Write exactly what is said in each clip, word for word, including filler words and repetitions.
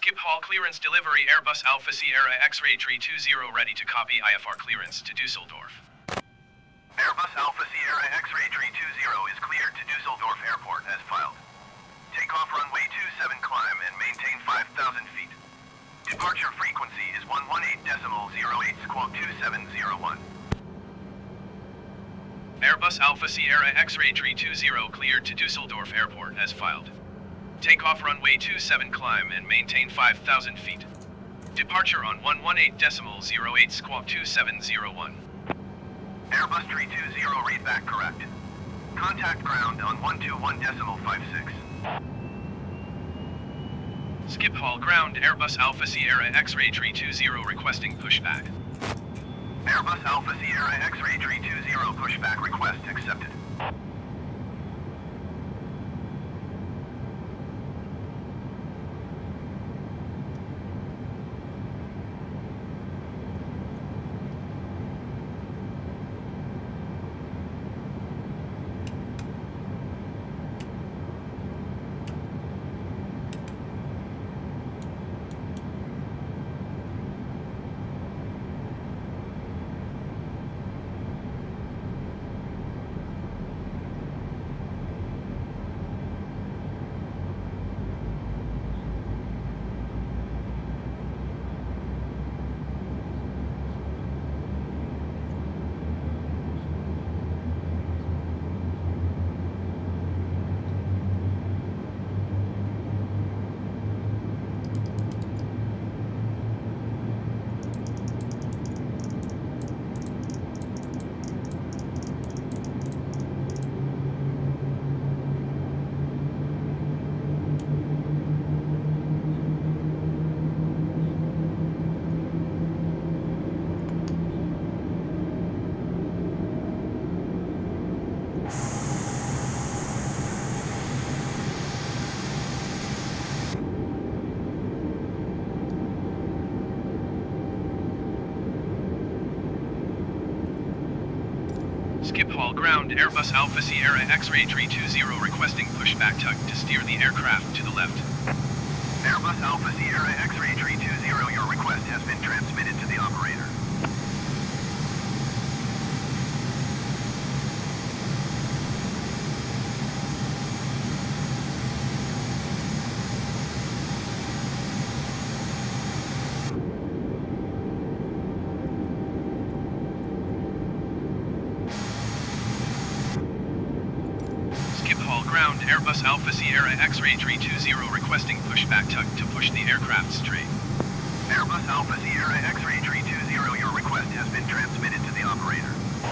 Schiphol clearance delivery Airbus Alpha Sierra X-Ray three two zero ready to copy I F R clearance to Dusseldorf. Airbus Alpha Sierra X-Ray three two zero is cleared to Dusseldorf Airport as filed. Takeoff runway two seven climb and maintain five thousand feet. Departure frequency is one one eight decimal zero eight squawk two seven zero one. Airbus Alpha Sierra X-Ray three two zero cleared to Dusseldorf Airport as filed. Takeoff runway two seven climb and maintain five thousand feet. Departure on one one eight decimal zero eight squawk two seven zero one. Airbus three two zero read back correct. Contact ground on one two one decimal five six. Schiphol ground Airbus Alpha Sierra X-Ray three two zero requesting pushback. Airbus Alpha Sierra X-Ray three two zero pushback request accepted. Schiphol ground Airbus Alpha Sierra X-Ray three two zero requesting pushback tug to steer the aircraft to the left. Airbus Alpha Sierra X-Ray three two zero, your request has been transmitted to the operator. Ground Airbus Alpha Sierra X-Ray three two zero requesting pushback tug to push the aircraft straight. Airbus Alpha Sierra X-Ray three two zero, your request has been transmitted to the operator.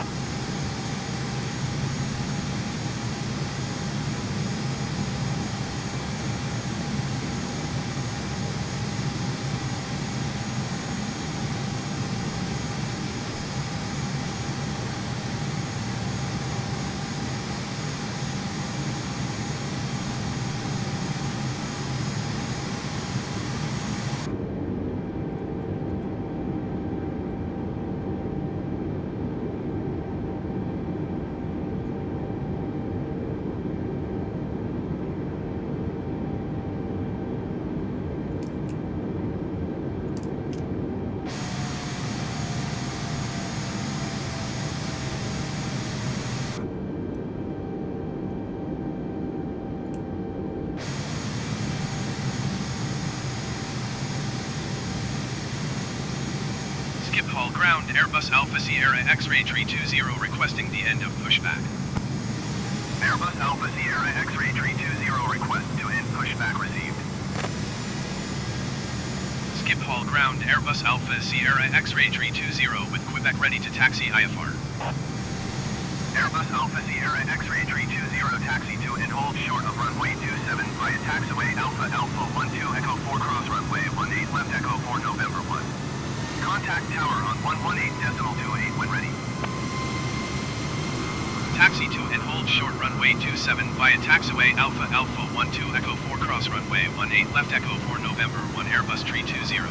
Schiphol ground Airbus Alpha Sierra X-Ray three two zero requesting the end of pushback. Airbus Alpha Sierra X-Ray three two zero request to end pushback received. Schiphol ground Airbus Alpha Sierra X-Ray three two zero with Quebec ready to taxi I F R. Airbus Alpha Sierra X-Ray three two zero taxi to and hold short of runway two seven via taxiway Alpha Alpha one two Echo four cross runway one eight left Echo four November one. Contact tower on one one eight decimal two eight when ready. Taxi to and hold short runway two seven via taxiway Alpha Alpha one two Echo four cross runway one eight left Echo four November one Airbus three two zero.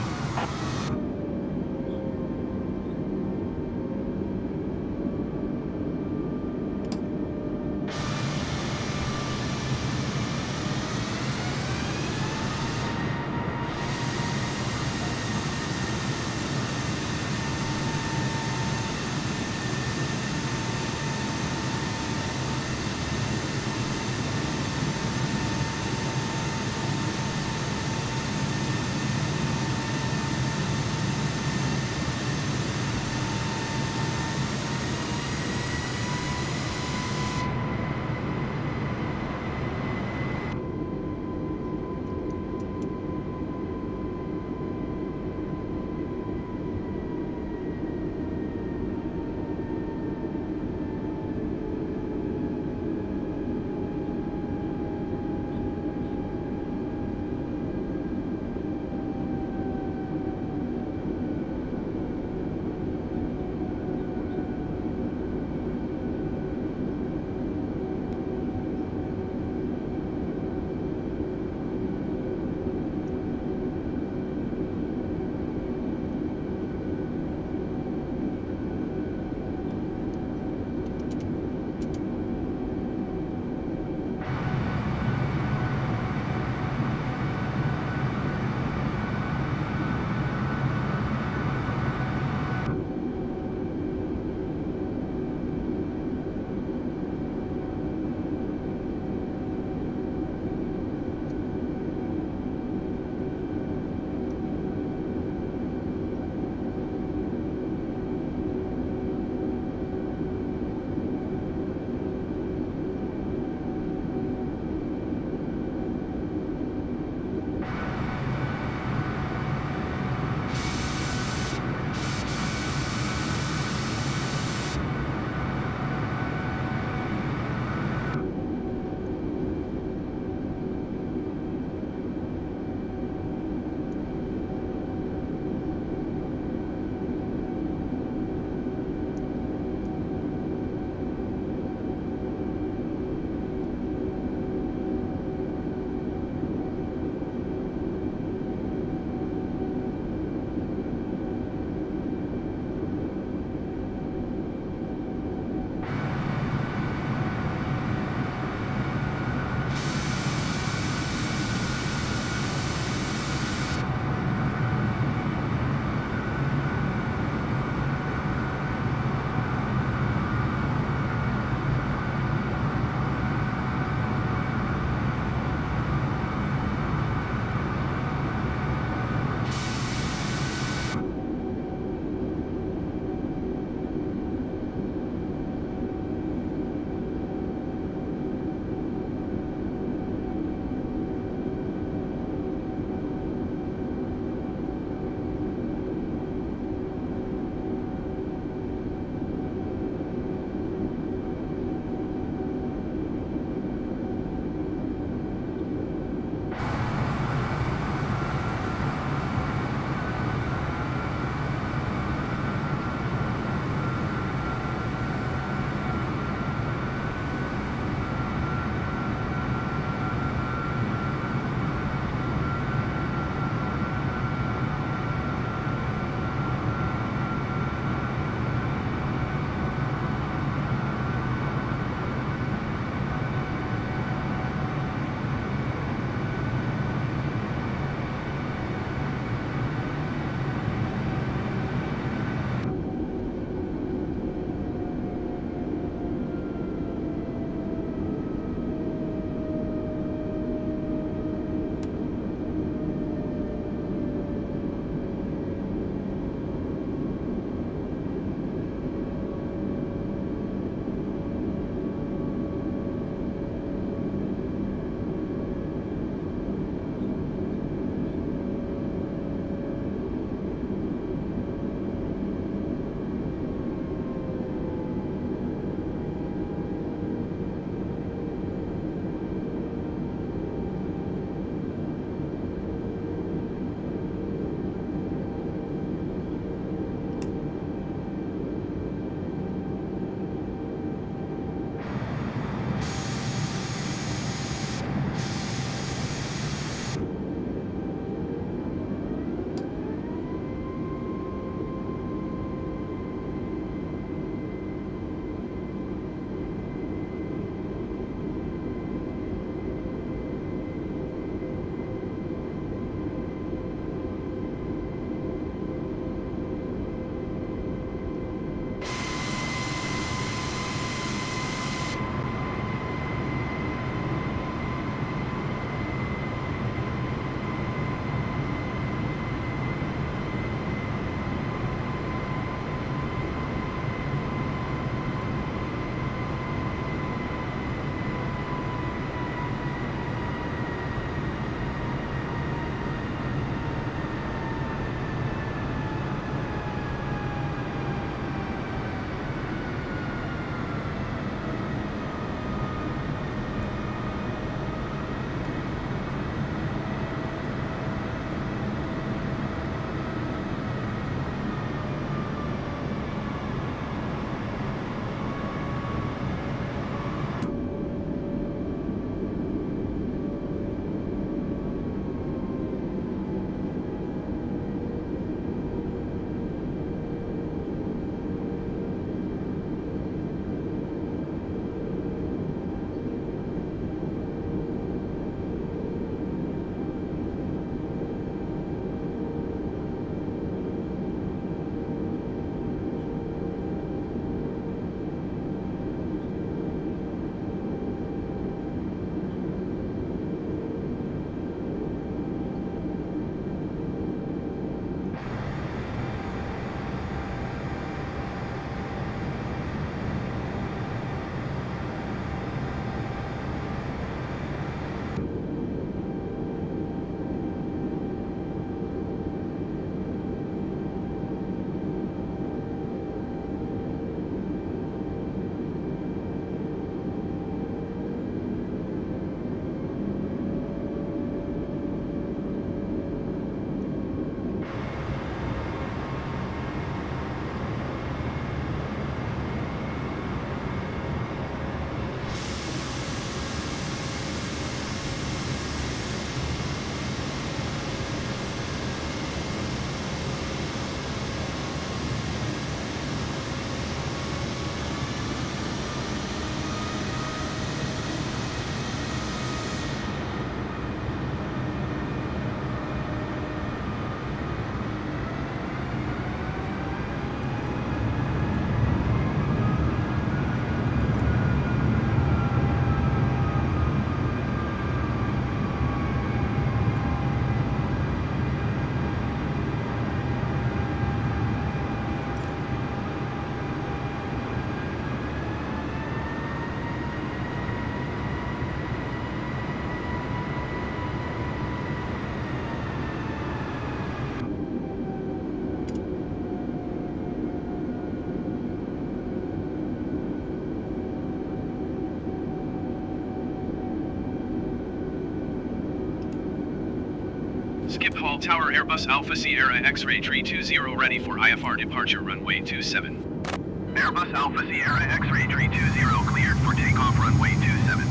All tower Airbus Alpha Sierra X-ray tree two zero ready for I F R departure runway two seven. Airbus Alpha Sierra X-ray tree two zero cleared for takeoff runway two seven.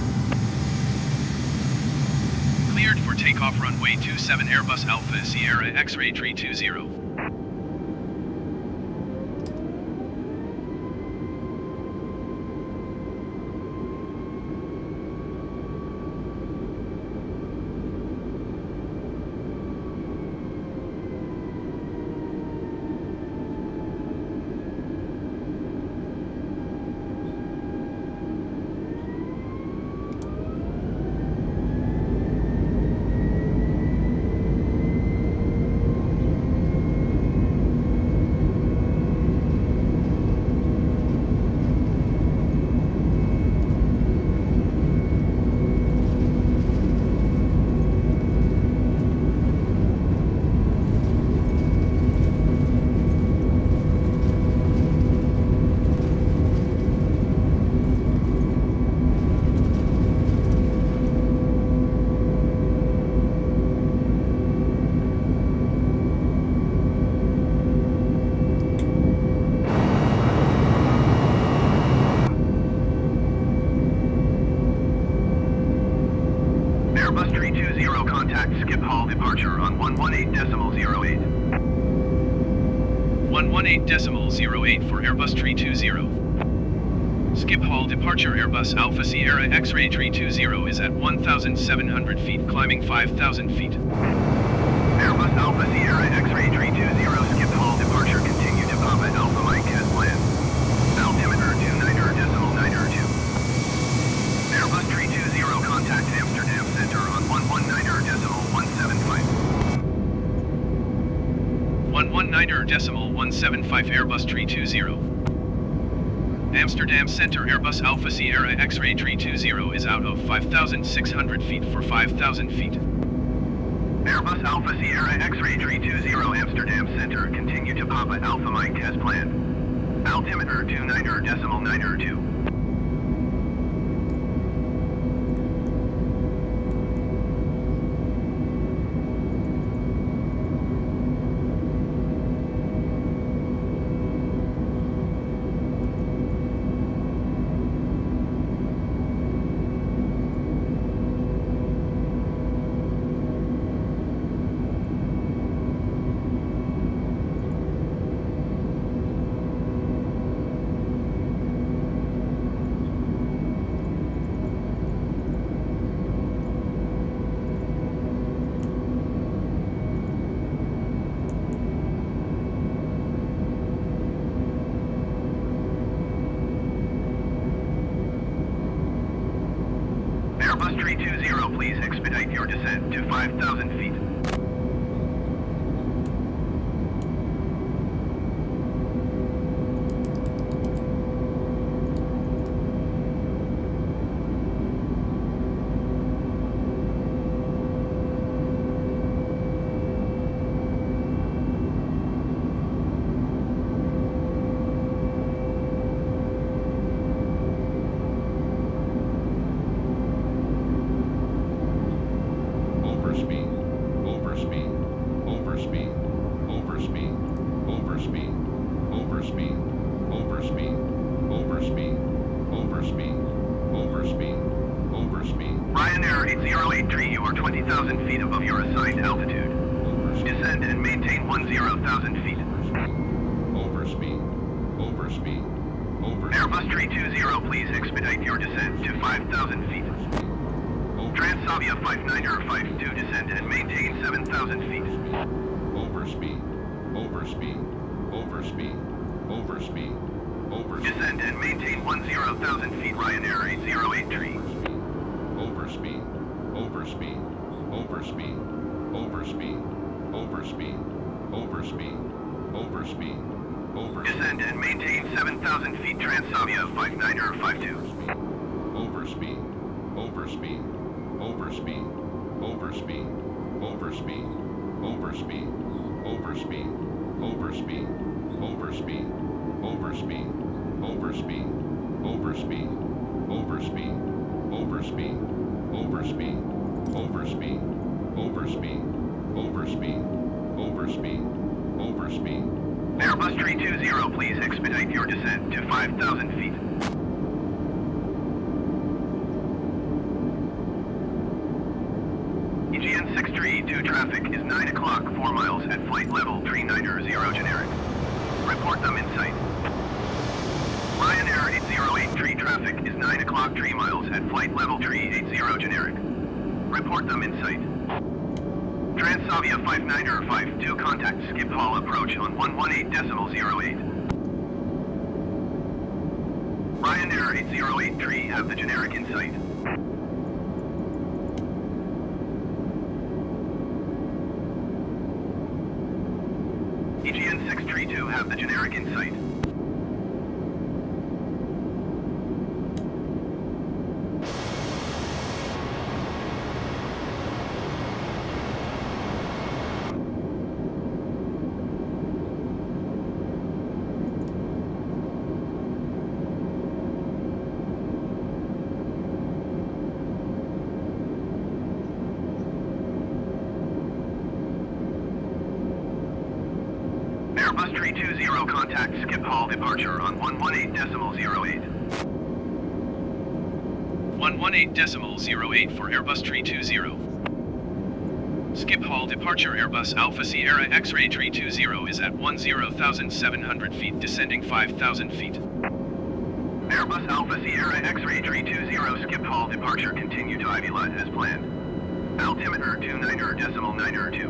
Cleared for takeoff runway two seven Airbus Alpha Sierra X-ray tree two zero. Airbus tree two zero contact Schiphol departure on one one eight decimal zero eight. one one eight decimal zero eight for Airbus tree two zero. Schiphol departure Airbus Alpha Sierra X-ray tree two zero is at one thousand seven hundred feet, climbing five thousand feet. Airbus Alpha Sierra X-ray tree two zero Schiphol departure continue to Papa Alpha Mike as planned. Altimeter two niner decimal niner two. Airbus tree two zero contact Amsterdam Center on one one niner decimal one seven five. one one niner decimal one seven five Airbus tree two zero. Amsterdam Center Airbus Alpha Sierra X-ray tree two zero is out of five thousand six hundred feet for five thousand feet. Airbus Alpha Sierra X-ray tree two zero Amsterdam Center continue to Papa Alpha Mike as planned. Altimeter two niner decimal niner two. Airbus tree two zero, please expedite your descent to five thousand feet. Ryanair eight zero eight three, you are twenty thousand feet above your assigned altitude. Descend and maintain ten thousand feet. Overspeed. Overspeed. Overspeed. Airbus tree two zero, please expedite your descent to five thousand feet. Transavia five niner five two, descend and maintain seven thousand feet. Overspeed. Overspeed. Overspeed. Overspeed. Overspeed. Descend and maintain ten thousand feet, Ryanair eight zero eight three. Overspeed. Overspeed. Overspeed. Overspeed. Overspeed. Overspeed. Overspeed. Overspeed. Descend and maintain seven thousand feet, Transavia five niner five two. Overspeed. Overspeed. Overspeed. Overspeed. Overspeed. Overspeed. Overspeed. Overspeed. Overspeed. Overspeed. Overspeed. Overspeed. Overspeed. Overspeed. Overspeed. Overspeed. Overspeed. Overspeed. Overspeed. Overspeed. Airbus three two zero, please expedite your descent to five thousand feet. E G N six three two traffic is nine o'clock, four miles at flight level three nine zero generic. Report them in sight. Ryanair eight zero eight three traffic is nine o'clock, three miles at flight level three eight zero generic. Report them in sight. Transavia five nine five two, contact Schiphol approach on one one eight decimal zero eight. Ryanair eight zero eight three, have the generic in sight. E G N six three two, have the generic in sight. Airbus three two zero, contact Schiphol departure on one one eight decimal zero eight. one one eight decimal zero eight for Airbus three two zero. Schiphol departure Airbus Alpha Sierra X-Ray three two zero is at ten thousand seven hundred feet, descending five thousand feet. Airbus Alpha Sierra X-Ray three two zero, Schiphol departure, continue to Avilat as planned. Altimeter two nine decimal nine two.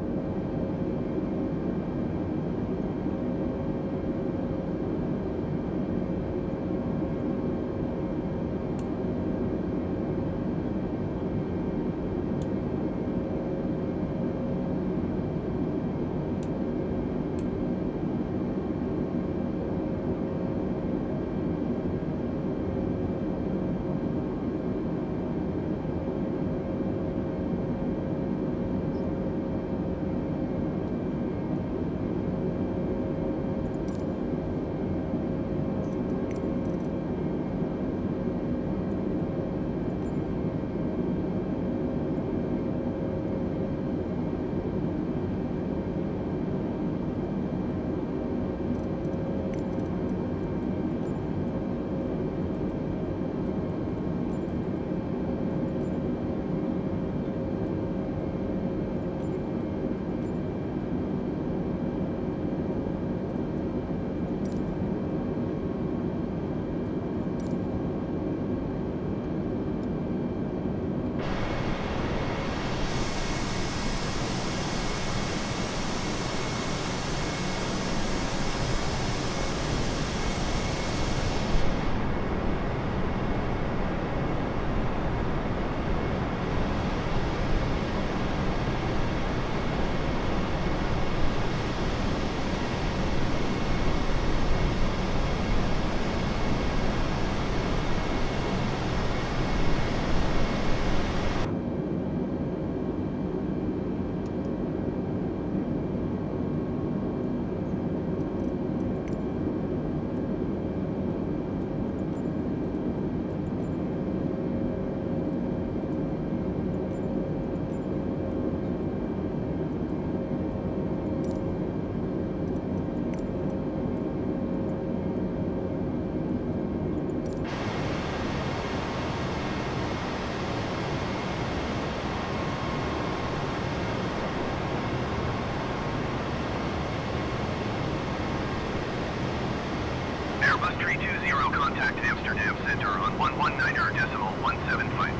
Airbus three two zero, contact Amsterdam Center on one one nine decimal one seven five.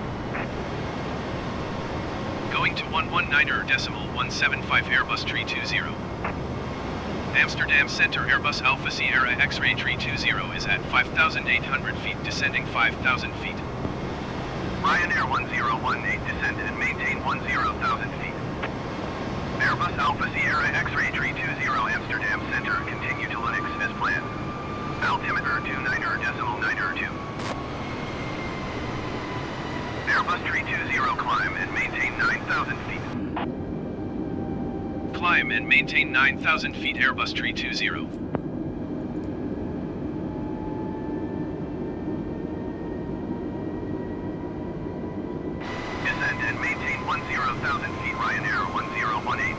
Going to one one nine decimal one seven five Airbus three two zero. Amsterdam Center Airbus Alpha Sierra X-Ray three two zero is at five thousand eight hundred feet, descending five thousand feet. Ryanair one zero one eight, descend and maintain ten thousand feet. Airbus Alpha Sierra X-Ray three two zero, Amsterdam Center, continue to Linux as planned. Altimeter two nine decimal nine two. Airbus three two zero, climb and maintain nine thousand feet. Climb and maintain nine thousand feet Airbus three two zero. Descend and maintain ten thousand feet Ryanair one zero one. one eight.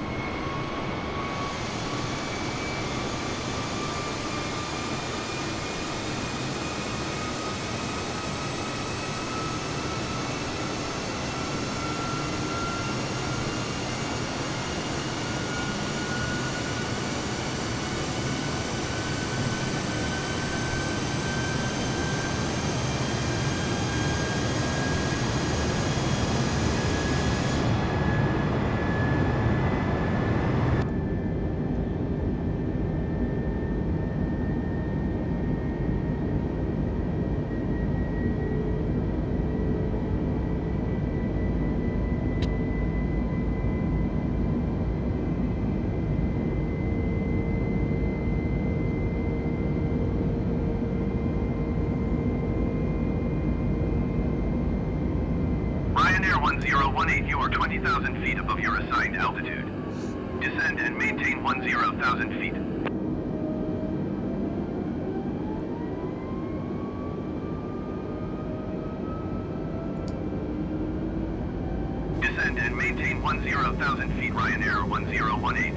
Ryanair one zero one eight, you are twenty thousand feet above your assigned altitude. Descend and maintain one zero thousand feet. Descend and maintain one zero thousand feet, Ryanair one zero one eight.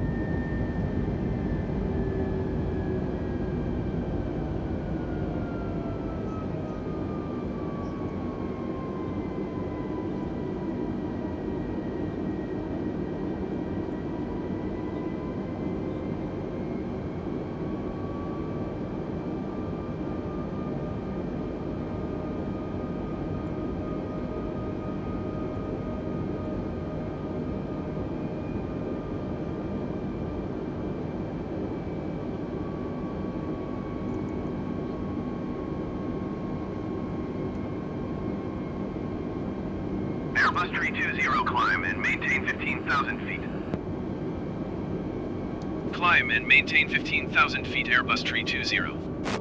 Airbus three two zero, climb and maintain fifteen thousand feet. Climb and maintain fifteen thousand feet, Airbus three two zero.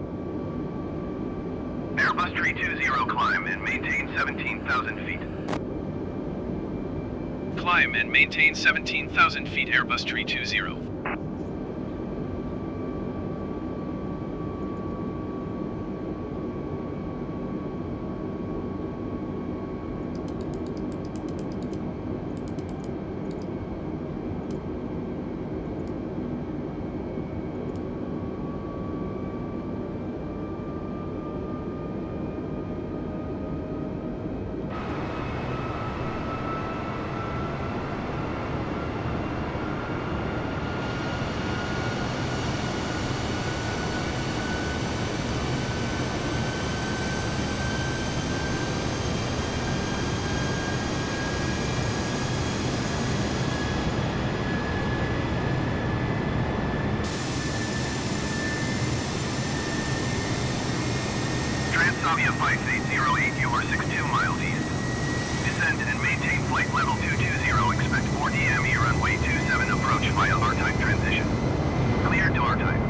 Airbus three two zero, climb and maintain seventeen thousand feet. Climb and maintain seventeen thousand feet, Airbus three two zero. Transavia five eight zero eight, you are six two miles east. Descend and maintain flight level two two zero, expect four D M E runway two seven approach via R-type transition. Cleared to R-type.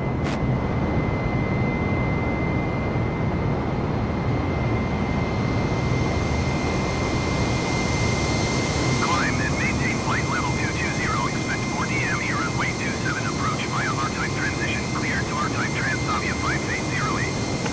Climb and maintain flight level two two zero, expect four D M E runway two seven approach via R-type transition. Cleared to R-type, Transavia five eight zero eight.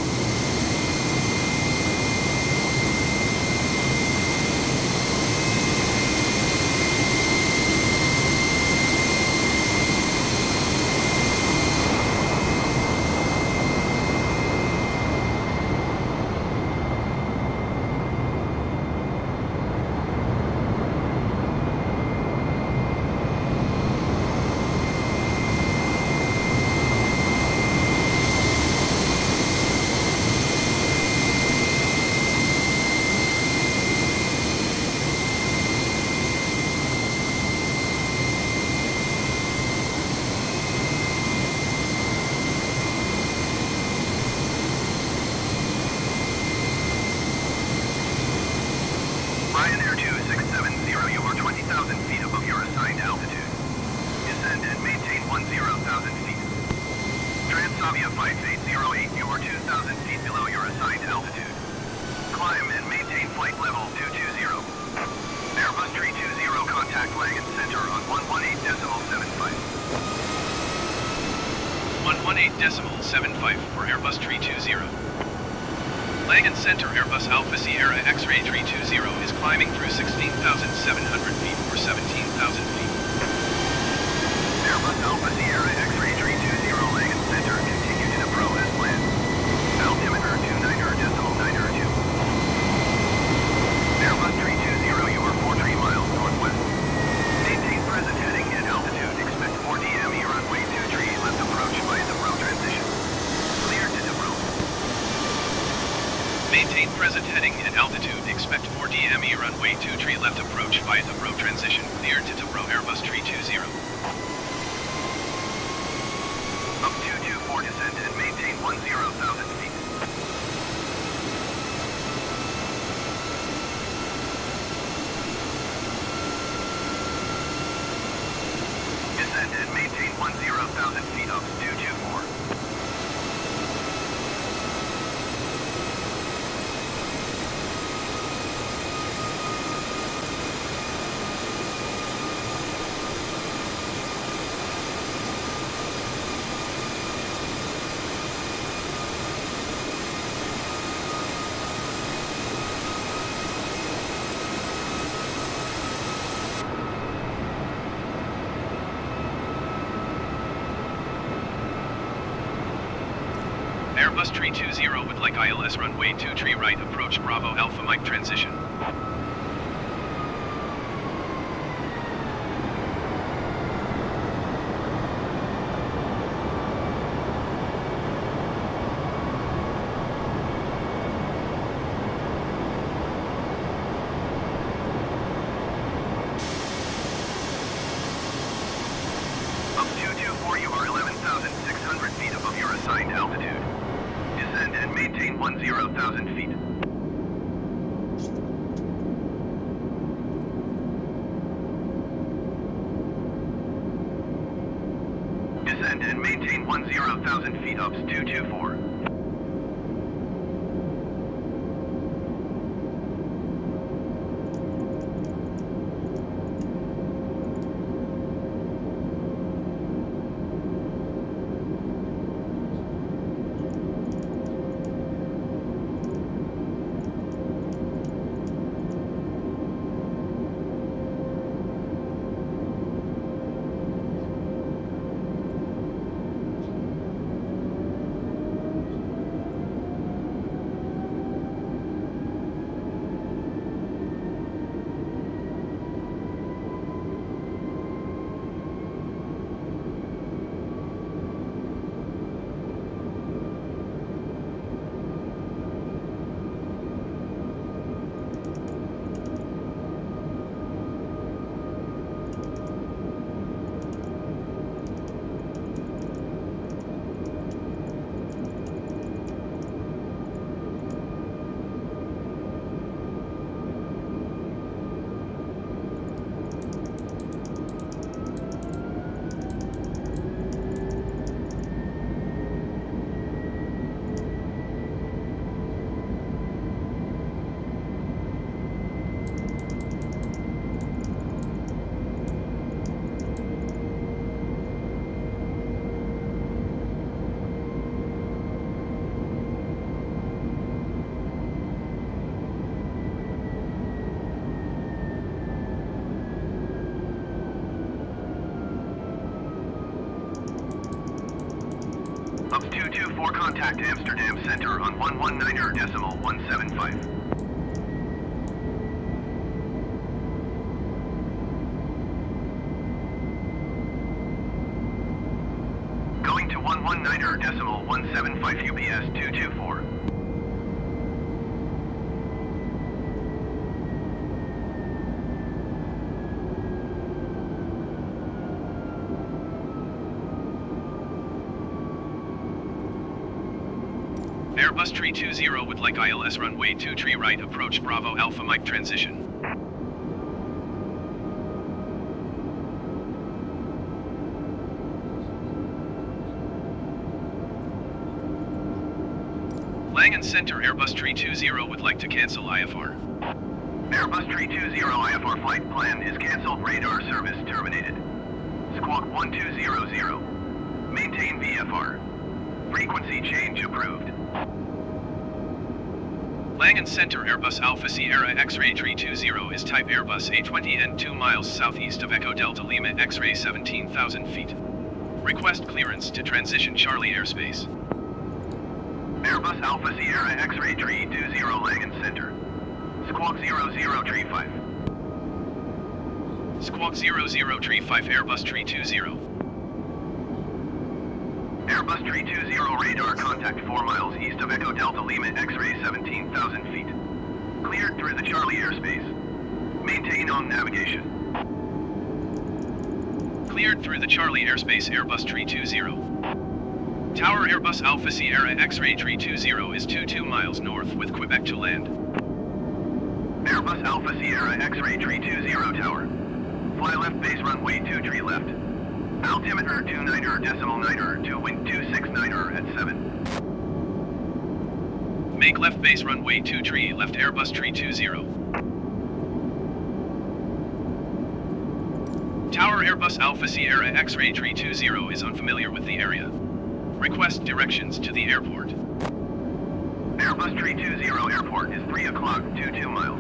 Ryanair two six seven zero, you are twenty thousand feet above your assigned altitude. Descend and maintain ten thousand feet. Transavia five eight zero eight, you are two thousand feet below your assigned altitude. Climb and maintain flight level two two zero. Airbus three two zero, contact Langen Center on one one eight decimal seven five. one one eight decimal seven five for Airbus three two zero. Langen Center, Airbus Alpha Sierra X-Ray three two zero is climbing through sixteen thousand seven hundred feet or seventeen thousand feet. Alpha Sierra X-ray three two zero Langen Center, continue to Pro as planned. Altimeter two nine decimal nine two. Airbus three two zero, you are forty miles northwest. Maintain present heading and altitude, expect four D M E runway two three, left approach by the road transition. Clear to approach. Maintain present heading and altitude, expect four D M E runway two three left approach via the road transition, clear to Tibro Airbus three two zero. Up two two four descent and maintain one zero thousand feet. Descend and maintain one zero thousand feet up two two four. Airbus three two zero would like I L S runway two three right approach Bravo Alpha Mike transition. Up two two four, you are eleven thousand six hundred feet above your assigned altitude. Descend and maintain one zero thousand feet. Descend and maintain one zero thousand feet up two two four. Up two two four, contact Amsterdam Center on one one nine decimal one seven five. Going to one one nine decimal one seven five U P S two two four. Airbus three two zero would like I L S runway two three right approach Bravo Alpha Mike transition. Langen Center Airbus three two zero would like to cancel I F R. Airbus three two zero I F R flight plan is cancelled. Radar service terminated. Squawk one two zero zero. Maintain V F R. Frequency change approved. Langen Center Airbus Alpha Sierra X-ray three two zero is type Airbus A twenty and two miles southeast of Echo Delta Lima X-ray seventeen thousand feet. Request clearance to transition Charlie airspace. Airbus Alpha Sierra X-ray tree two zero Langen Center. Squawk zero zero tree five. Squawk zero zero tree five Airbus tree two zero. Airbus tree two zero radar contact four miles east of Echo Delta Lima X-ray seventeen thousand feet. Cleared through the Charlie airspace. Maintain on navigation. Cleared through the Charlie airspace Airbus tree two zero. Tower Airbus Alpha Sierra X-ray tree two zero is two two miles north with Quebec to land. Airbus Alpha Sierra X-ray tree two zero tower. Fly left base runway two tree left. Altimeter two niner decimal niner to wind two six niner at seven. Make left base runway two tree left Airbus tree two zero. Tower Airbus Alpha Sierra X-ray tree two zero is unfamiliar with the area. Request directions to the airport. Airbus tree two zero airport is three o'clock, two two miles.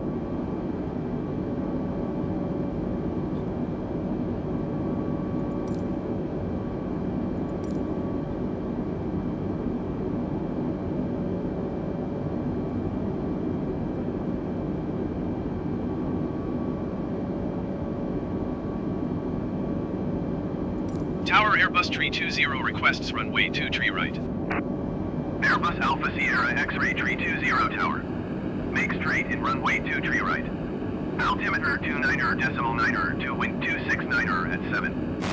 Tower Airbus tree two zero requests runway two tree right. Airbus Alpha Sierra X-ray tree two zero tower. Make straight in runway two tree right. Altimeter two niner decimal niner to wind two six niner at seven.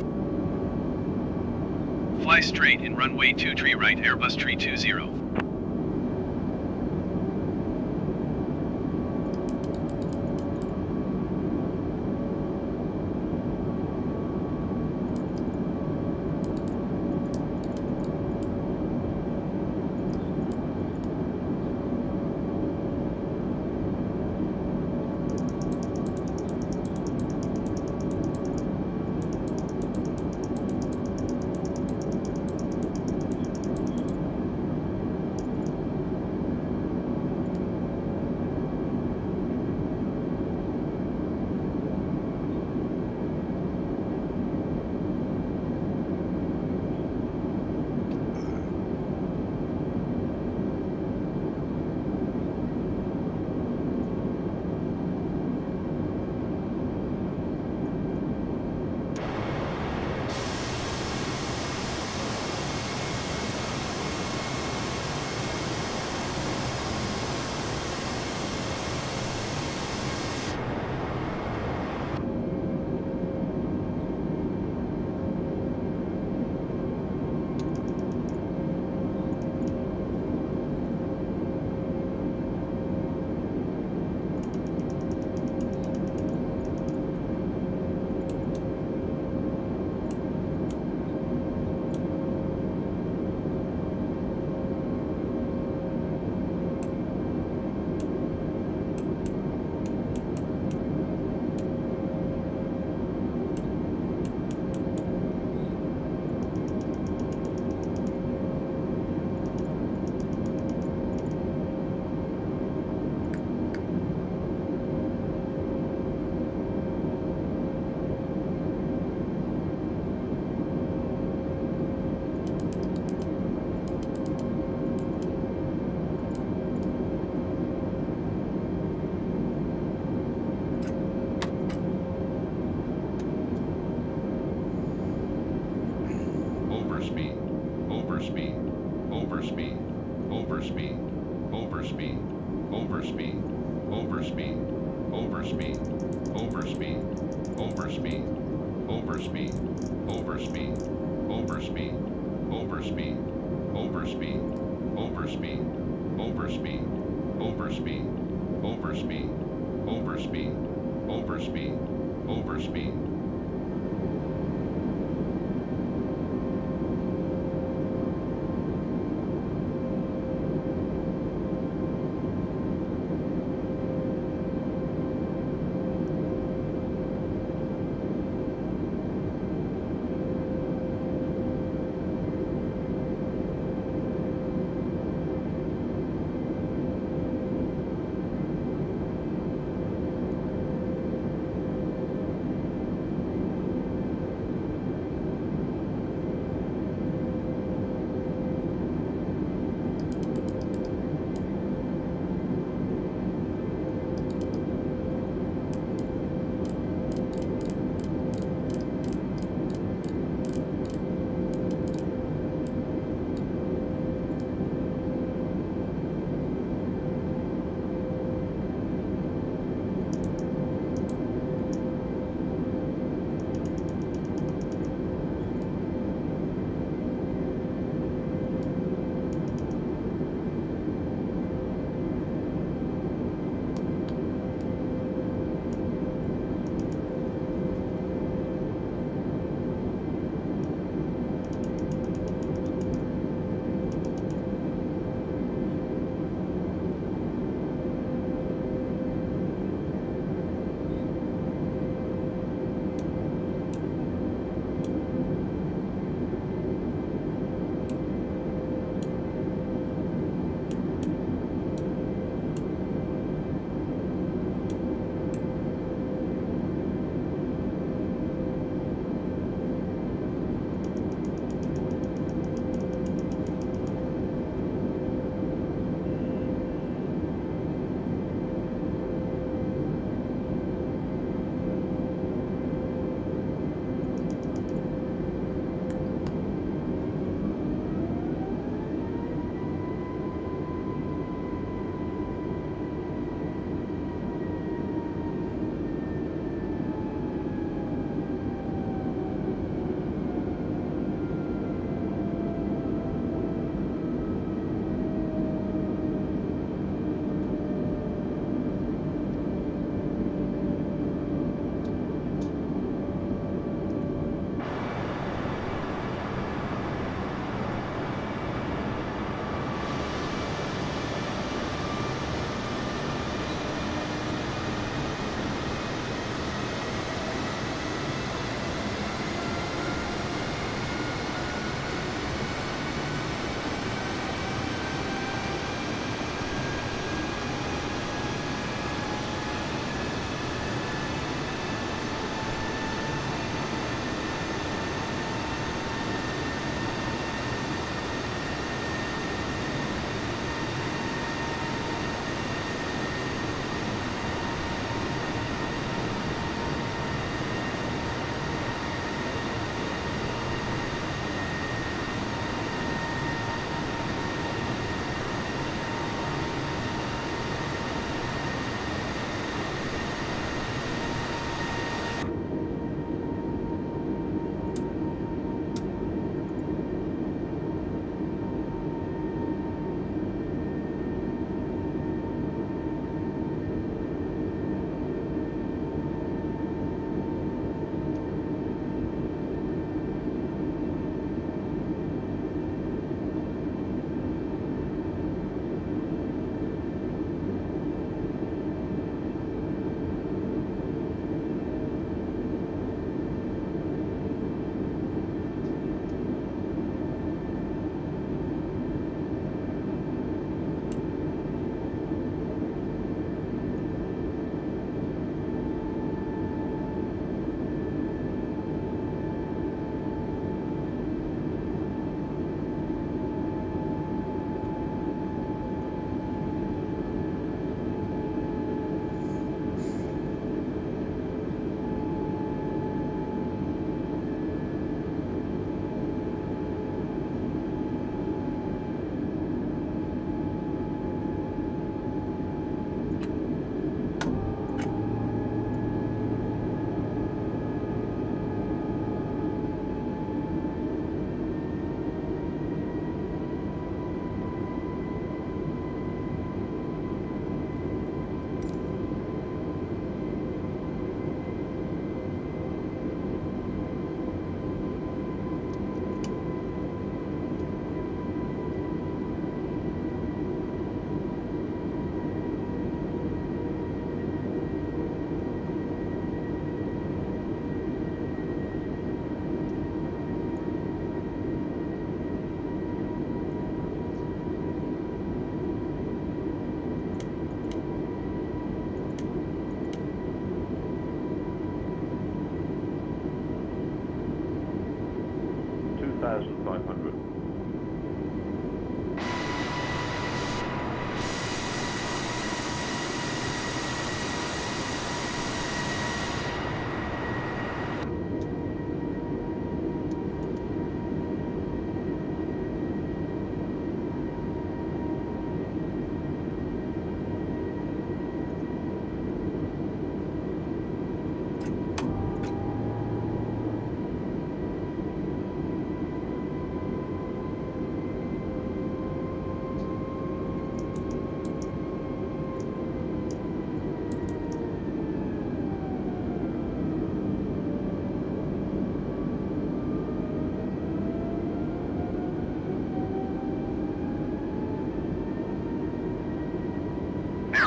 Fly straight in runway two tree right Airbus tree two zero.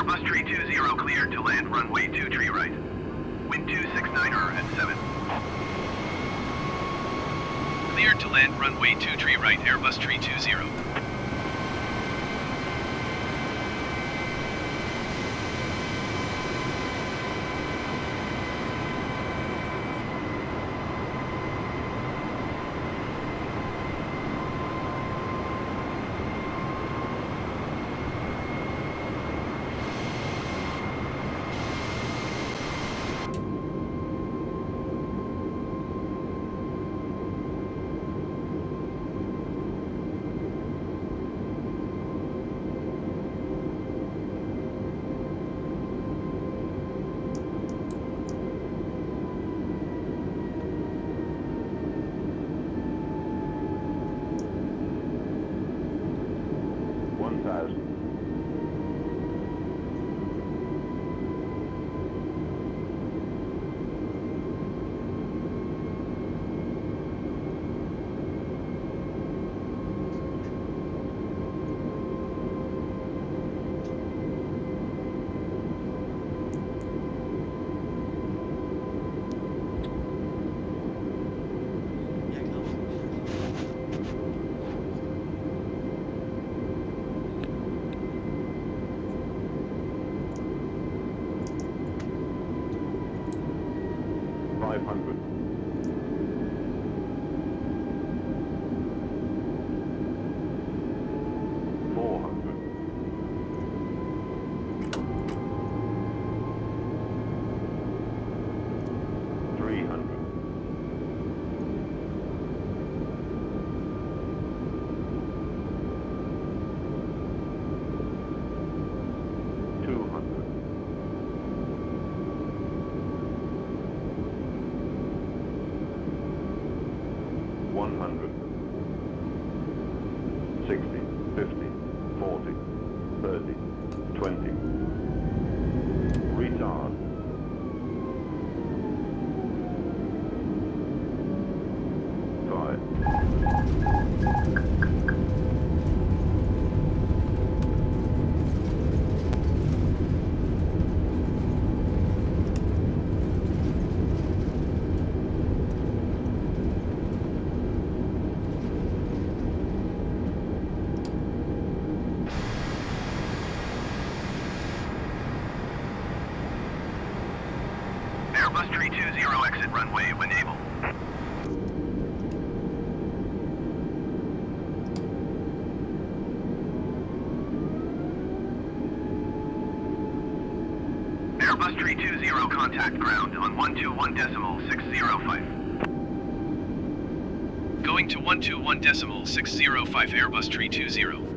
Airbus Tree two zero cleared to land runway two tree right. Wind two six nine er at seven. Cleared to land runway two tree right, Airbus Tree two zero. one thousand. five hundred. four hundred. three hundred. two hundred. one hundred, sixty, fifty, forty, thirty, twenty. Retard. Five. Airbus Tree two zero exit runway when able. Airbus Tree two zero contact ground on one two one decimal six zero five. Going to one two one decimal six zero five, Airbus Tree two zero.